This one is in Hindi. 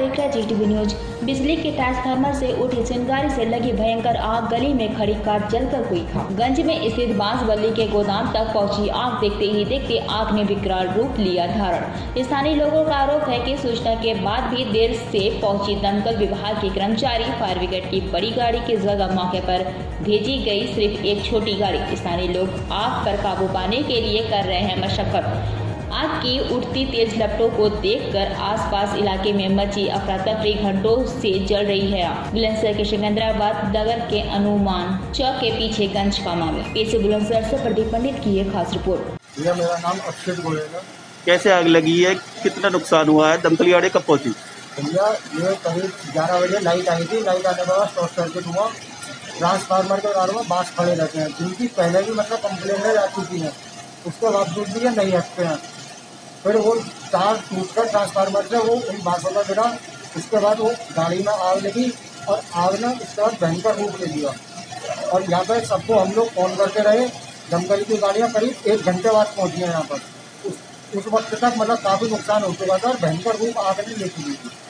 देख रहे GTV न्यूज। बिजली के ट्रांसफार्मर से उठी चिंगारी से लगी भयंकर आग गली में खड़ी कार जलकर हुई खाक। गंज में स्थित बांसबल्ली के गोदाम तक पहुंची आग देखते ही देखते आग ने विकराल रूप लिया धारण। स्थानीय लोगों का आरोप है कि सूचना के बाद भी देर से पहुंची दमकल विभाग के कर्मचारी, फायर ब्रिगेड की बड़ी गाड़ी की जगह मौके पर भेजी गई सिर्फ एक छोटी गाड़ी। स्थानीय लोग आग पर काबू पाने के लिए कर रहे हैं मशक्कत। आग की उठती तेज लपटों को देखकर आसपास इलाके में मची अफरा तफरी घंटों से जल रही है। बुलंदशहर के सिकंदराबाद नगर के अनुमान चौक के पीछे गंज का मामला। पेश बुलंदशहर से प्रदीप पंडित की एक खास रिपोर्ट। भैया मेरा नाम अक्षित गोयल है। कैसे आग लगी है, कितना नुकसान हुआ है, दमकल गाड़ी कब पहुंची? भैया ये करीब 11 बजे लाइट आई थी। लाइट आने के बाद शॉर्ट सर्किट हुआ। ट्रांसफार्मर के कारण में बांस खड़े रहते हैं, जिनकी पहले भी मतलब कंप्लेंट आ चुकी है, उसके बावजूद भी ये नहीं हटते हैं। फिर वो तार टूटकर ट्रांसफार्मर से वो उन बांसों में गिरा। उसके बाद वो गाड़ी में आग लगी और आग ने उसके बाद भयंकर रूप ले लिया। और यहाँ पर सबको हम लोग फोन करते रहे। दमकल की गाड़ियाँ करीब 1 घंटे बाद पहुँची हैं यहाँ पर। उस वक्त तक मतलब काफ़ी नुकसान हो चुका था और भयंकर रूप आग ने ले चुकी थी।